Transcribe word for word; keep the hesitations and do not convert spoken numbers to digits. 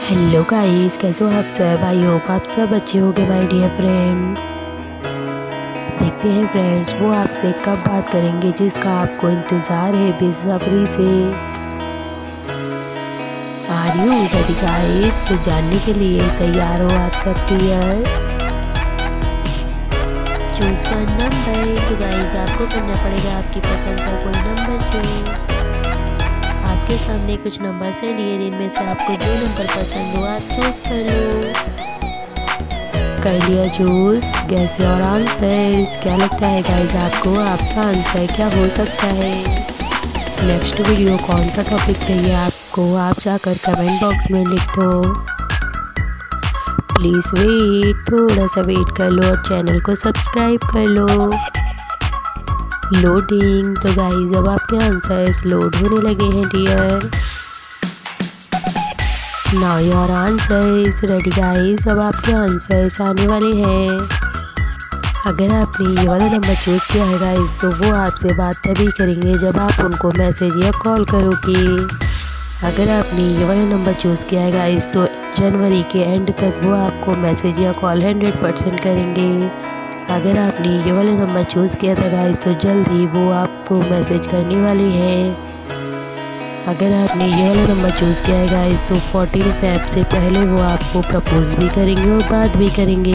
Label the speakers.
Speaker 1: Hello guys, कैसे हो आप सब। आई होप आप सब अच्छे होंगे माय डियर फ्रेंड्स। देखते हैं फ्रेंड्स वो आपसे कब बात करेंगे जिसका आपको इंतज़ार है बेसब्री से। Are you ready guys? तो जानने के लिए तैयार हो आप सब डियर। Choose one number. तो गाइस आपको करना पड़ेगा आपकी पसंद का कोई नंबर चूज़। आपके सामने कुछ नंबर्स हैं डियर, इनमें से आपको जो नंबर पसंद हो आप चूज कर लो। कर लिया चूज? गैस और आंसर क्या लगता है गाइस आपको, आपका आंसर क्या हो सकता है? नेक्स्ट वीडियो कौन सा टॉपिक चाहिए आपको, आप जाकर कमेंट बॉक्स में लिख दो। प्लीज़ वेट, थोड़ा सा वेट कर लो और चैनल को सब्सक्राइब कर लो। लोडिंग। तो गाइस अब आपके आंसर्स लोड होने लगे हैं dear. Now your answers ready guys, अब आपके आंसर्स आने वाले हैं। अगर आपने ये वाला नंबर चूज़ किया है गाइस तो वो आपसे बात तभी करेंगे जब आप उनको मैसेज या कॉल करोगे। अगर आपने ये वाला नंबर चूज़ किया है गाइस तो जनवरी के एंड तक वो आपको मैसेज या कॉल हंड्रेड परसेंट करेंगे। अगर आपने ये वाला नंबर चूज़ किया था गाइस तो जल्द ही वो आपको मैसेज करने वाले हैं। अगर आपने ये वाला नंबर चूज़ किया है गाइस तो फोर्टीन फेब से पहले वो आपको प्रपोज भी करेंगे और बात भी करेंगे।